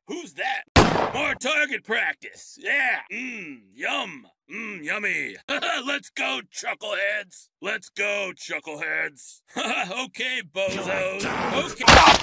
Who's that? More target practice. Yeah. Yum. Yummy. Let's go, chuckleheads. Let's go, chuckleheads. Okay, bozos. Okay.